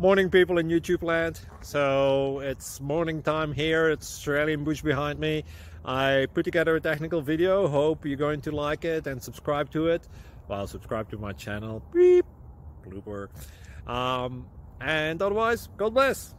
Morning people in YouTube land. So it's morning time here. It's Australian bush behind me. I put together a technical video. Hope you're going to like it and subscribe to it. Well, subscribe to my channel. Beep. Blooper. And otherwise, God bless.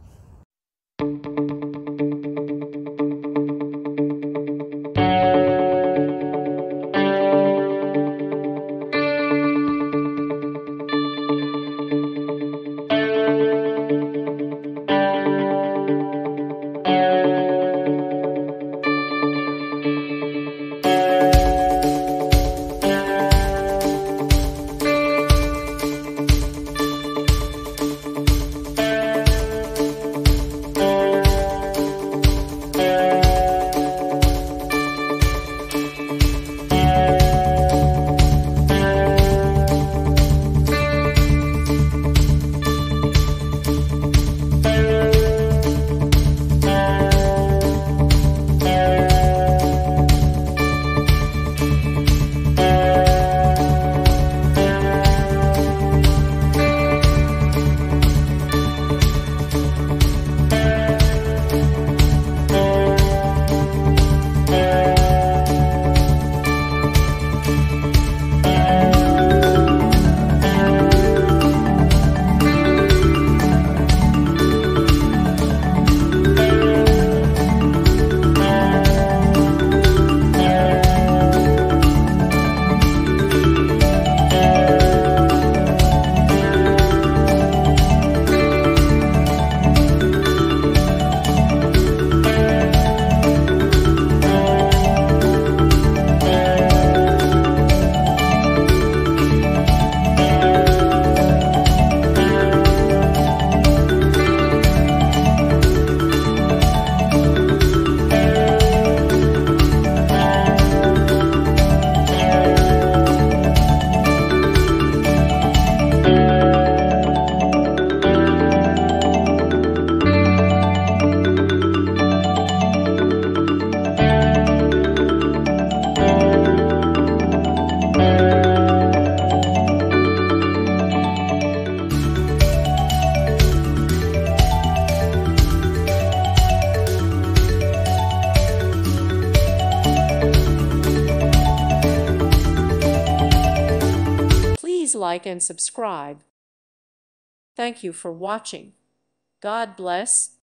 Please like and subscribe. Thank you for watching. God bless.